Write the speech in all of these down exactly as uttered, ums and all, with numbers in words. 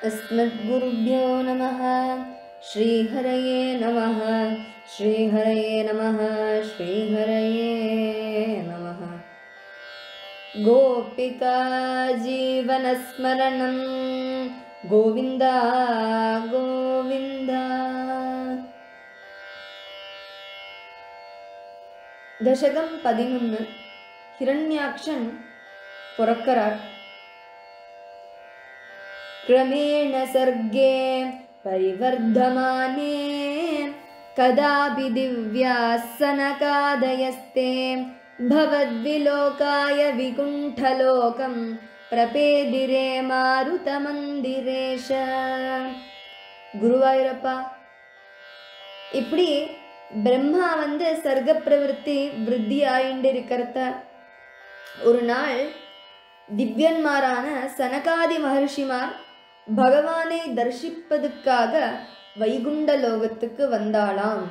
अस्मद्गुरुभ्यो नमः। श्रीहरये नमः। श्रीहरये नमः। श्रीहरये नमः। गोपिका जीवनस्मरणं गोविन्द गोविन्द। दशकं पदिनोन्नु हिरण्याक्षन पुरक्करार। क्रमेण सर्गे परिवर्धमाने कदापि दिव्यासनकादयस्ते भवद्विलोकाय विकुण्ठलोकं प्रपेदिरे मारुतमन्दिरेश। குருவாயூரப்பா, இப்படி பிரம்மா வந்து சர்க்க பிரவருத்தி விருத்தி ஆயிண்டு இருக்கிறத ஒரு நாள் திவ்யன்மாரான சனகாதி மகர்ஷிமார் பகவானை தரிசிப்பதற்காக வைகுண்ட லோகத்துக்கு வந்தாளாம்.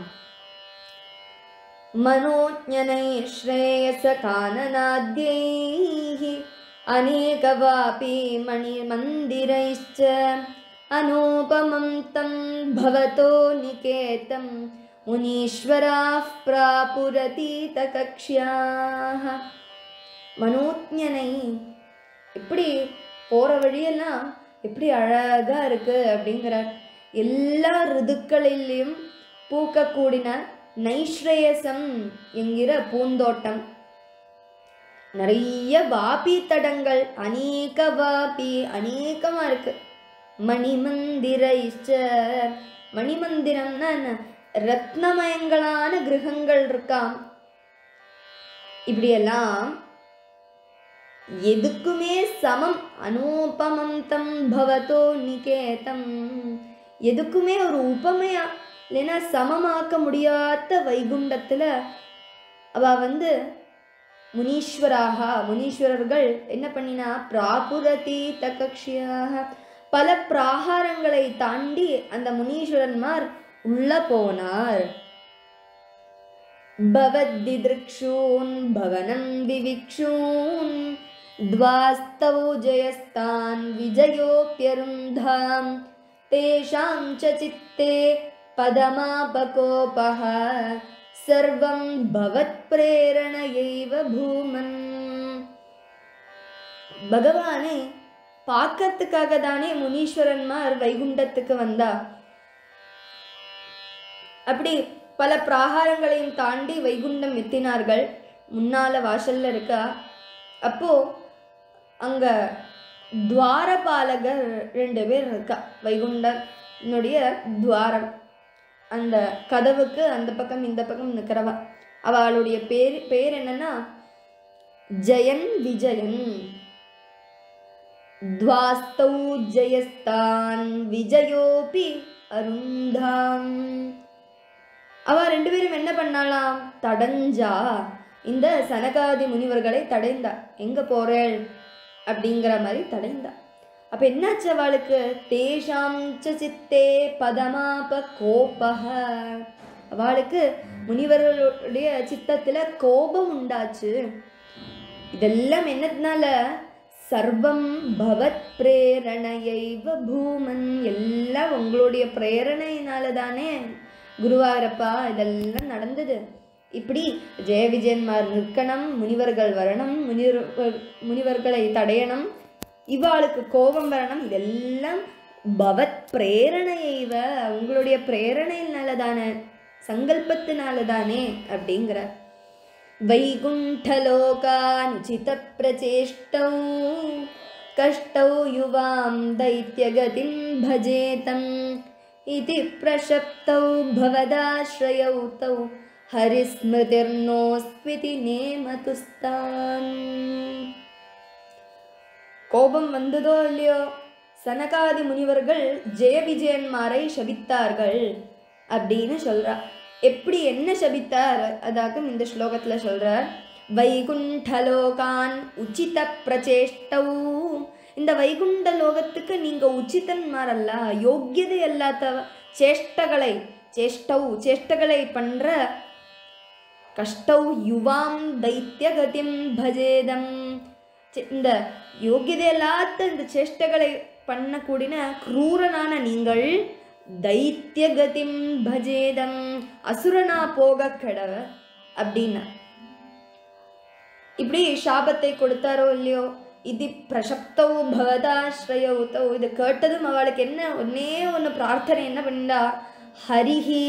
மனோஜ்ஞனை ஸ்ரேயச கானநாத்யைஹி அநேகவாபி மணிமந்திரைச்ச அனூபமம் தம் பவதோ நிகேதம் முனீஸ்வராஃப் பிராபுரதீத கக்ஷ்யாஹ. மனோஜ்ஞனை எப்படி போகிற வழியெல்லாம் எப்படி அழகாக இருக்குது அப்படிங்கிறார். எல்லா ரிதுக்களிலும் பூக்கக்கூடின நைஸ்ரேயசம் என்கிற பூந்தோட்டம், நிறைய வாபி தடங்கள், அநேக வாபி அநேகமாக இருக்கு. மணிமந்திரைச்ச, மணிமந்திரம்னா என்ன, ரத்னமயங்களான கிரகங்கள் இருக்காம். இப்படியெல்லாம் எதுக்குமே சமம். அனூபமம் தம் பவதோ நிகேதம், எதுக்குமே ஒரு உபமையா இல்லைன்னா சமமாக்க முடியாத வைகுண்டத்தில் அவ வந்து முனீஸ்வராக, முனீஸ்வரர்கள் என்ன பண்ணினா, பிராபுரதி தகக்ஷியாக, பல பிராகாரங்களை தாண்டி அந்த முனீஸ்வரன்மார் உள்ள போனார். பவத்திதிருக்ஷூன் பவனம் விவிக்ஷூன் द्वास्तौ जयस्तान् विजयोप्यरुन्धां तेषां च चित्ते पदमापकोपः सर्वं भवत्प्रेरणयैव भूमन्. பகவானை பார்க்கறதுக்காக தானே முனீஸ்வரன்மார் வைகுண்டத்துக்கு வந்தா. அப்படி பல பிராகாரங்களையும் தாண்டி வைகுண்டம் எத்தினார்கள். முன்னால வாசல்ல இருக்கா. அப்போ அங்க துவாரபாலகர் ரெண்டு பேர் இருக்கா. வைகுண்டனுடைய துவாரம், அந்த கதவுக்கு அந்த பக்கம் இந்த பக்கம் நிற்கிறவா. அவளுடைய பேர் பேர் என்னன்னா ஜெயன் விஜயன். துவாஸ்தௌ ஜெயஸ்தான் விஜயோபி அருந்தாம். அவ ரெண்டு பேரும் என்ன பண்ணாலாம், தடஞ்சா, இந்த சனகாதி முனிவர்களை தடைந்தா. எங்க போறேள் அப்படிங்கிற மாதிரி தடைந்தா. அப்ப என்னாச்சு அவளுக்கு, தேஷாம் ச சித்தே பதமாப கோபஹ, அவளுக்கு முனிவர்களுடைய சித்தத்துல கோபம் உண்டாச்சு. இதெல்லாம் என்னதுனால, சர்வம் பவத் பிரேரணையைவ பூமன், எல்லாம் உங்களுடைய பிரேரணையினால தானே குருவாயூரப்பா இதெல்லாம் நடந்தது. இப்படி ஜெய விஜயன்மார் நிற்கணும், முனிவர்கள் வரணும், முனிவர் முனிவர்களை தடையணும், இவாளுக்கு கோபம் வரணும். இதெல்லாம் பவத் பிரேரணையைவ, உங்களுடைய பிரேரணையினால தானே, சங்கல்பத்தினால தானே அப்படிங்கிற. வைகுண்டலோகானுசித பிரச்சேஷ்டௌ கஷ்டௌ யுவாம் தைத்யகதிம் பஜேதம் இதி பிரசப்தௌ பவதாஸ்ரயௌ தௌ ஹரிஸ்மிருதிர்னோஸ்விதி நேமதுஸ்தான். கோபம் வந்ததோ இல்லையோ, சனகாதி முனிவர்கள் ஜெய விஜயன்மாரை சபித்தார்கள் அப்படின்னு சொல்றா. எப்படி என்ன சபித்தார் அதாக்கும் இந்த ஸ்லோகத்துல சொல்றார். வைகுண்டலோகான் உச்சித பிரச்சேஷ்டௌ, இந்த வைகுண்ட லோகத்துக்கு நீங்க உச்சிதன்மாரல்ல, யோக்கியதை அல்லாத சேஷ்டகளை, சேஷ்டௌ சேஷ்டகளை பண்ற, கஷ்டௌ யுவாம் தைத்யகதிம் பஜேதம், இந்த யோகியதை இல்லாத இந்த சேஷ்டகளை பண்ணக்கூடிய க்ரூரனான நீங்கள் தைத்தியகதிம் பஜேதம் அசுரனா போக கடவ அப்படின்னா இப்படி சாபத்தை கொடுத்தாரோ இல்லையோ இது பிரசப்தவு பவதாஸ்ரயவுத்தோ இது கேட்டதும் அவளுக்கு என்ன ஒன்னே ஒன்று பிரார்த்தனை என்ன பண்ணா ஹரிஹி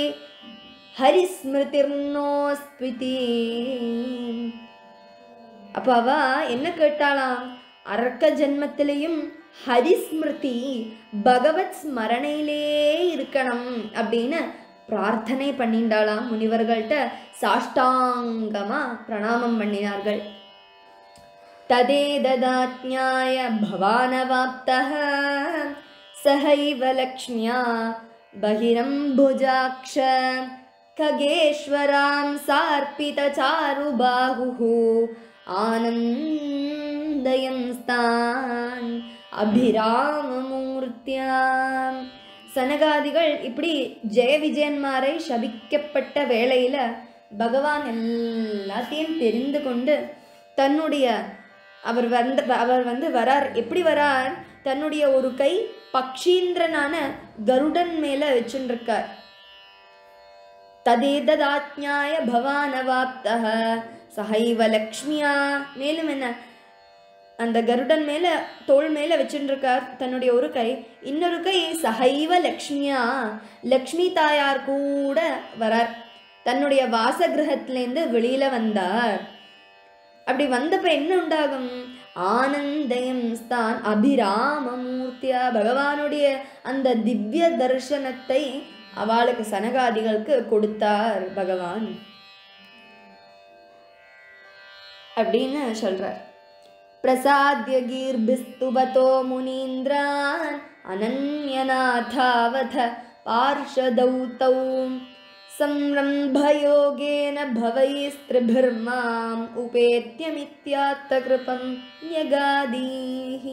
ஹரிஸ்மிருதிர்னோஸ்பிதி அப்போ அவ என்ன கேட்டாளாம் அரக்க ஜென்மத்திலையும் ஹரிஸ்மிருதி பகவத் ஸ்மரணையிலே இருக்கணும் அப்படின்னு பிரார்த்தனை பண்ணிண்டாளாம் முனிவர்கள்ட்ட சாஷ்டாங்கமா பிரணாமம் பண்ணினார்கள் ததேததாத்ஞாய பவானவாப்தஹ சஹைவ லக்ஷ்மியா பகிரம்புஜாக்ஷ खगेश्वरां सार्पितचारुबाहुः ஆனந்தயம்ஸ்தான் அபிராமமூர்த்தியாம். சனகாதிகள் இப்படி ஜெய விஜயன்மாரை சபிக்கப்பட்ட வேளையில் பகவான் எல்லாத்தையும் தெரிந்து கொண்டு தன்னுடைய அவர் வந்து அவர் வந்து வரார். எப்படி வரார்? தன்னுடைய ஒரு கை பக்ஷீந்திரனான கருடன் மேலே வச்சுருக்கார். ததேததாத்ஞாய பவானவாப்தஹ சஹைவ லக்ஷ்மியா. மேலும் என்ன, அந்த கருடன் மேலே தோள் மேலே வச்சுருக்கார் தன்னுடைய ஒரு கை. இன்னொரு கை சஹைவ லக்ஷ்மியா, லக்ஷ்மி தாயார் கூட வரார். தன்னுடைய வாசகிரகத்திலேருந்து வெளியில் வந்தார். அப்படி வந்தப்போ என்ன உண்டாகும்? ஆனந்தயம் ஸ்தான் அபிராமமூர்த்தியா. பகவானுடைய அந்த திவ்ய தர்சனத்தை அவளுக்கு சனகாதிகளுக்கு கொடுத்தார் பகவான் அப்படின்னு சொல்றார். பிரசாத்ய கீர்பிஸ்துபதோ முனீந்திரான் அனன்யநாதாவத பார்ஷதௌதௌ சம்ரம்பயோகேன பவைஸ்திரிபிர்மாம் உபேத்யமித்யாத்த கிருபம் யகாதீஹி.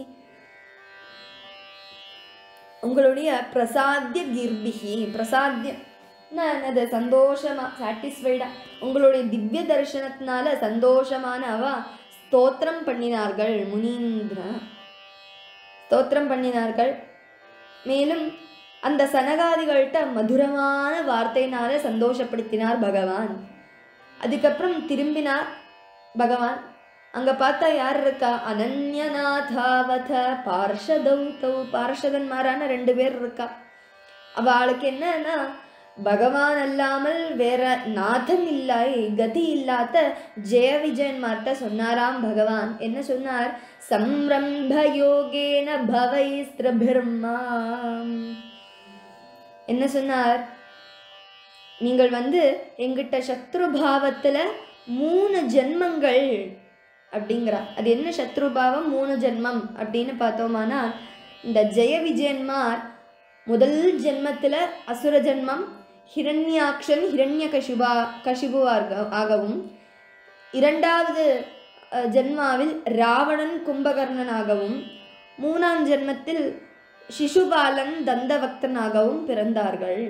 உங்களுடைய பிரசாத்திய கீர்பிகி, பிரசாத்தியம் என்னது? சந்தோஷமா, சாட்டிஸ்ஃபைடா, உங்களுடைய திவ்ய தரிசனத்தினால சந்தோஷமான அவ ஸ்தோத்திரம் பண்ணினார்கள். முனீந்திரா ஸ்தோத்திரம் பண்ணினார்கள். மேலும் அந்த சனகாதிகள்கிட்ட மதுரமான வார்த்தையினால சந்தோஷப்படுத்தினார் பகவான். அதுக்கப்புறம் திரும்பினார் பகவான். அங்கே பார்த்தா யார் இருக்கா? அனன்யநாதாவத பார்ஷதௌதௌ. பார்ஷதன்மாரான ரெண்டு பேர் இருக்கா. அவளுக்கு என்னன்னா, பகவான் அல்லாமல் வேற நாதன் இல்லாய், கதி இல்லாத ஜெய விஜயன்மார்ட்ட சொன்னாராம் பகவான். என்ன சொன்னார்? சம்ரம்ப யோகேன பவைஸ்திரிபிர்மாம். என்ன சொன்னார்? நீங்கள் வந்து எங்கிட்ட சத்ருபாவத்தில் மூணு ஜென்மங்கள் அப்படிங்கிறா. அது என்ன சத்ருபாவம் மூணு ஜென்மம் அப்படின்னு பார்த்தோமானா, இந்த ஜெய விஜயன்மார் முதல் ஜென்மத்தில் அசுர ஜென்மம் ஹிரண்யாக்ஷன் ஹிரண்ய கசிபா கசிபு ஆகவும், இரண்டாவது ஜென்மாவில் ராவணன் கும்பகர்ணனாகவும், மூணாம் ஜென்மத்தில் சிசுபாலன் தந்தவக்தனாகவும் பிறந்தார்கள்.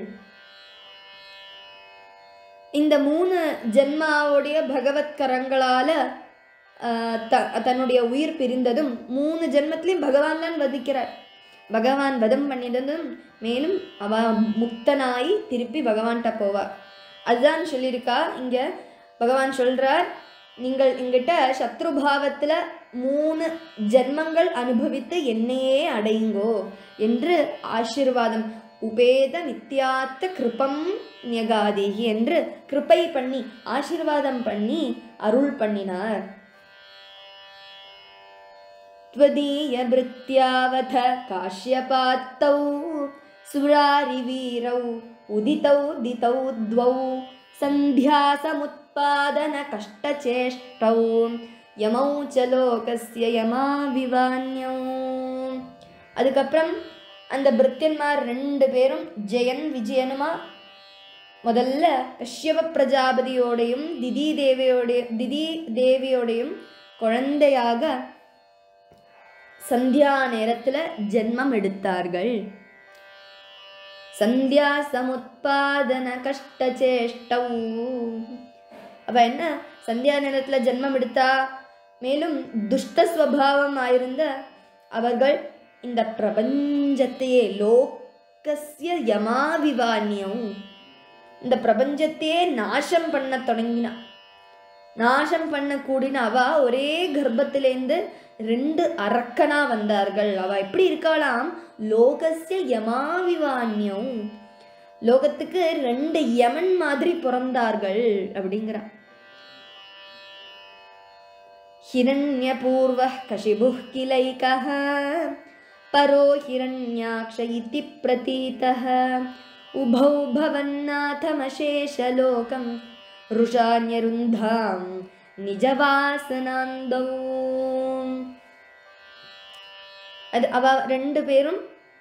இந்த மூணு ஜென்மாவுடைய பகவத் கரங்களால த தன்னுடைய உயிர் பிரிந்ததும் மூணு ஜென்மத்திலையும் பகவான் தான் வதிக்கிறார். பகவான் வதம் பண்ணினதும் மேலும் அவ முக்தனாய் திருப்பி பகவான்கிட்ட போவார். அதுதான் சொல்லியிருக்கா இங்கே. பகவான் சொல்கிறார், நீங்கள் எங்கிட்ட சத்ருபாவத்தில் மூணு ஜென்மங்கள் அனுபவித்து என்னையே அடையுங்கோ என்று ஆசீர்வாதம். உபேத நித்யாத்த கிருபம் ஞகாதேகி என்று கிருபை பண்ணி ஆசீர்வாதம் பண்ணி அருள் பண்ணினார். त्वदीय भृत्यावथ काश्यपात्तौ सुरारिवीरौ उदितौ दितौ द्वौ सन्ध्यासमुत्पादन कष्टचेष्टौ यमौ च लोकस्य यमाविवान्यौ. அதுக்கப்புறம் அந்த பிருத்தியன்மார் ரெண்டு பேரும் ஜெயன் விஜயனுமா முதல்ல கஷ்யப பிரஜாபதியோடையும் திதி தேவியோடைய திதி தேவியோடையும் குழந்தையாக சந்தியா நேரத்தில் ஜென்மம் எடுத்தார்கள். சந்தியா சமுத்பாதன கஷ்டச்சேஷ்டௌ. அப்ப என்ன, சந்தியா நேரத்தில் ஜென்மம் எடுத்தா. மேலும் துஷ்ட ஸ்வபாவம் ஆயிருந்த அவர்கள் இந்த பிரபஞ்சத்தையே லோகஸ்ய யமாவிவான்யம் இந்த பிரபஞ்சத்தையே நாசம் பண்ண தொடங்கினா. நாசம் பண்ண கூடின அவ ஒரே கர்ப்பத்திலேருந்து ரெண்டு அரக்கனா வந்தார்கள். அவ எப்படி இருக்காளாம்? லோகஸ்ய யமாவிவான்யம் லோகத்துக்கு ரெண்டு யமன் மாதிரி பிறந்தார்கள் அப்படிங்கிறா. ஹிரண்யபூர்வ கஷிபுஹ் கிளைகஹ பரோ ஹிரண்யாக்ஷ இதி பிரதீதஹ உபௌ பவன்னாதமசேஷலோகம் ருஷான்யருந்தாம் நிஜவாசனாந்தௌ. அது அவ ரெண்டு பேரும்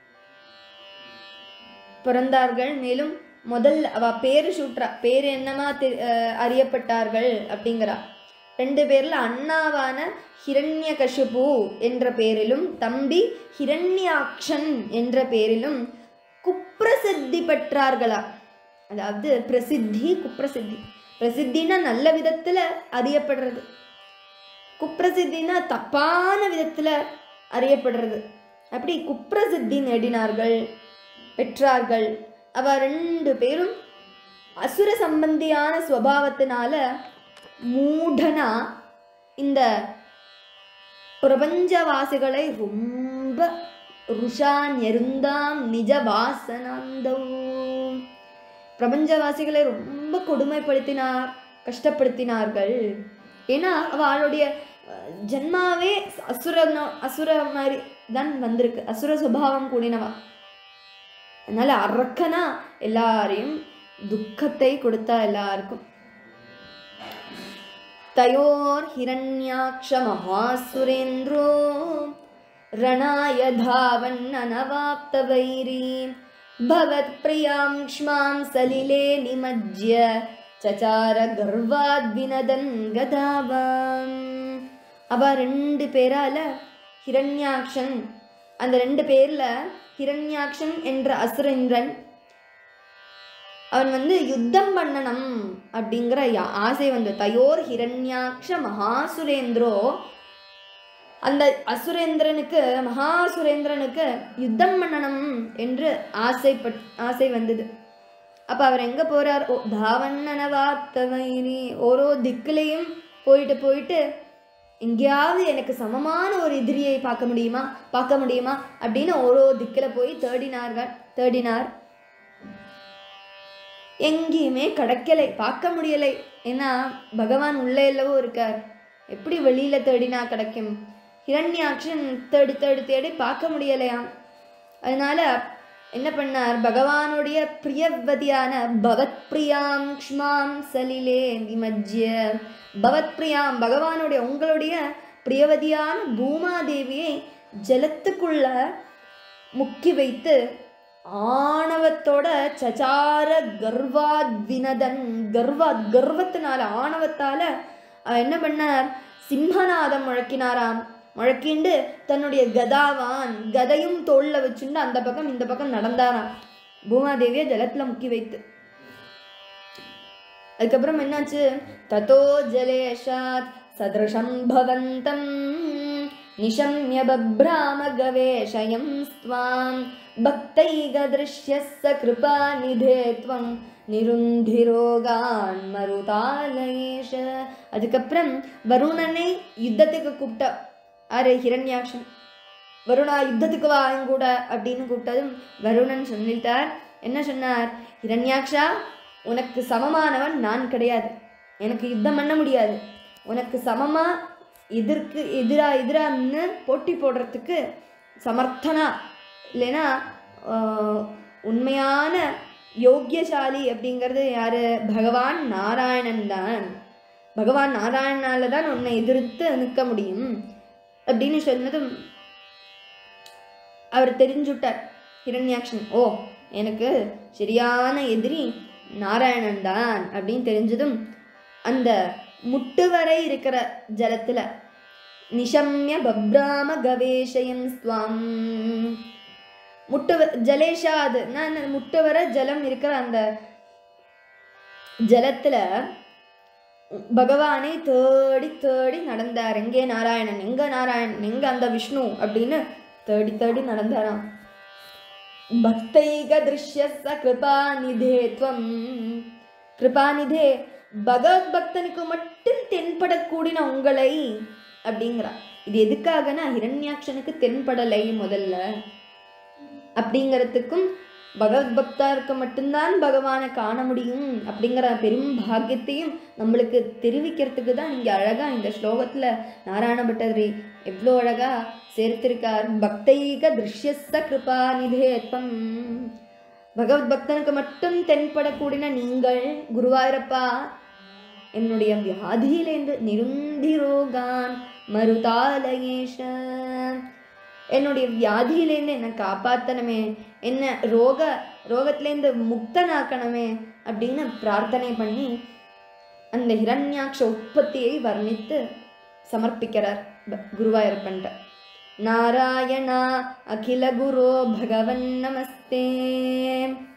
பிறந்தார்கள். மேலும் முதல் அவ பேரு சூட்ரா, பேரு என்னமா அறியப்பட்டார்கள் அப்படிங்கிறா. ரெண்டு பேர்ல அண்ணாவான ஹிரண்யகசிபு என்ற பேரிலும் தம்பி ஹிரண்யாக்ஷன் என்ற பேரிலும் குப்ரசித்தி பெற்றார்களா. அதாவது பிரசித்தி குப்ரசித்தி. பிரசித்தினா நல்ல விதத்துல அறியப்படுறது, குப்ரசித்தினா தப்பான விதத்துல அறியப்படுறது. அப்படி குப்ரசித்தி நேடினார்கள், பெற்றார்கள். அவ ரெண்டு பேரும் அசுர சம்பந்தியான ஸ்வபாவத்தினால மூடனா இந்த பிரபஞ்சவாசிகளை ரொம்ப ருஷான் எருந்தாம் நிஜ வாசனாந்தோ பிரபஞ்சவாசிகளை ரொம்ப கொடுமைப்படுத்தினார், கஷ்டப்படுத்தினார்கள். ஏன்னா அவளுடைய ஜன்மாவே அசுர அசுர மாதிரி தான் வந்திருக்கு, அசுர சுபாவம் கூடினவா. அதனால அரக்கனா எல்லாரையும் துக்கத்தை கொடுத்தா எல்லாருக்கும். தயோர் ஹிரண்யாக்ஷ மகாசுரேந்திரோ ரணாய தாவன் அனவாப்த வைரி பவத் பிரியாம் க்ஷ்மாம் சலிலே நிமஜ்ய சசார கர்வாத் வினதன் கதாவாம். அவ ரெண்டு பேரால ஹிரண்யாக்ஷன், அந்த ரெண்டு பேர்ல ஹிரண்யாக்ஷன் என்ற அசுரேந்திரன் அவன் வந்து யுத்தம் பண்ணணும் அப்படிங்கிற ஆசை வந்து. தயோர் ஹிரண்யாக்ஷ மகாசுரேந்திரோ அந்த அசுரேந்திரனுக்கு மகாசுரேந்திரனுக்கு யுத்தம் பண்ணணும் என்று ஆசைப்பட் ஆசை வந்தது. அப்போ அவர் எங்கே போகிறார்? ஓ தாவண்ணனவாத்தவைனி ஓரோ திக்குலையும் போயிட்டு போயிட்டு எங்கேயாவது எனக்கு சமமான ஒரு எதிரியை பார்க்க முடியுமா பார்க்க முடியுமா அப்படின்னு ஓரோ திக்கில் போய் தேடினார்கள் தேடினார் எங்கேயுமே கிடைக்கலை, பார்க்க முடியலை. ஏன்னா பகவான் உள்ளே எல்லவோ இருக்கார், எப்படி வெளியில தேடினா கிடைக்கும்? ஹிரண்யாக்ஷன் தேடி தேடி தேடி பார்க்க முடியலையாம். அதனால என்ன பண்ணார்? பகவானுடைய பிரியவதியான பவத் பிரியாம் க்ஷ்மாம் சலிலே நிமஜ்ய பவத் பிரியாம் பகவானுடைய உங்களுடைய பிரியவதியான பூமாதேவியை ஜலத்துக்குள்ள முக்கி வைத்து ஆணவத்தோட சச்சார கர்வாத் வினதன் கர்வாத் கர்வத்தினால ஆணவத்தால என்ன பண்ணார்? சிம்மநாதம் முழக்கினாராம். முழக்கிண்டு தன்னுடைய கதாவான் கதையும் தோல்ல வச்சுண்டு அந்த பக்கம் இந்த பக்கம் நடந்தாராம், பூமாதேவியை ஜலத்துல முக்கி வைத்து. அதுக்கப்புறம் என்னாச்சு? ததோ ஜலேஷாத் சத்ருஷம் பவந்தம் நிஷம்ய பப்ராம கவேஷயம் ஸ்வாம் பக்தைக திருஷ்யஸ்ஸ கிருபா நிதேத்வம் நிருந்திரோகான் மருதாலயேஷ. அதுக்கப்புறம் வருணனை யுத்தத்துக்கு கூப்பிட்ட ஆறு ஹிரண்யாக்ஷன். வருணா யுத்தத்துக்கு வா கூட அப்படின்னு கூப்பிட்டதும் வருணன் சொல்லிட்டார். என்ன சொன்னார்? ஹிரண்யாக்ஷா, உனக்கு சமமானவன் நான் கிடையாது, எனக்கு யுத்தம் பண்ண முடியாது. உனக்கு சமமா எதிர்க்கு எதிரா எதிரான்னு போட்டி போடுறதுக்கு சமர்த்தனா இல்லைன்னா உண்மையான யோக்கியசாலி அப்படிங்கிறது யாரு? பகவான் நாராயணன் தான். பகவான் நாராயணனால தான் உன்னை எதிர்த்து நிற்க முடியும் அப்படின்னு சொன்னதும் அவர் தெரிஞ்சுட்டார் ஹிரண்யாக்ஷன். ஓ, எனக்கு சரியான எதிரி நாராயணன் தான் அப்படின்னு தெரிஞ்சதும் அந்த முட்டு வரை இருக்கிற ஜலத்துல நிஷம்ய பப்ராம கவேஷயம் ஸ்வாம் முட்டு ஜலேஷா அது நான் முட்டு வர ஜலம் இருக்கிற அந்த ஜலத்துல பகவானை தேடி தேடி நடந்தார். எங்கே நாராயணன், எங்க நாராயணன், எங்க அந்த விஷ்ணு அப்படின்னு தேடி தேடி நடந்தாராம். பக்தைக திருஷ்ய ச கிருபாநிதே துவம், கிருபாநிதே பகவத் பக்தனுக்கு மட்டும் தென்படக்கூடின உங்களை அப்படிங்கிறா. இது எதுக்காகனா ஹிரண்யாட்சனுக்கு தென்படலை முதல்ல அப்படிங்கிறதுக்கும், பகவத் பக்தருக்கு மட்டும்தான் பகவானை காண முடியும் அப்படிங்கிற பெரும் பாக்கியத்தையும் நம்மளுக்கு தெரிவிக்கிறதுக்கு தான் இங்கே அழகா இந்த ஸ்லோகத்துல நாராயண பட்டதிரி எவ்வளோ அழகா சேர்த்திருக்கார். பக்தைக திருஷ்யஸ்ஸ கிருபாநிதேத்வம், பகவத் பக்தனுக்கு மட்டும் தென்படக்கூடின நீங்கள் குருவாயூரப்பா என்னுடைய வியாதியிலேருந்து நிருந்திரோகான் மருதாலயேஷ, என்னுடைய வியாதியிலேருந்து என்னை காப்பாற்றணுமே, என்ன ரோக ரோகத்திலேருந்து முக்தனாக்கணுமே அப்படின்னு பிரார்த்தனை பண்ணி அந்த ஹிரண்யாட்ச உற்பத்தியை வர்ணித்து சமர்ப்பிக்கிறார் குருவாயூரப்பன்ட்ட. நாராயணா அகில குரு பகவன் நமஸ்தே.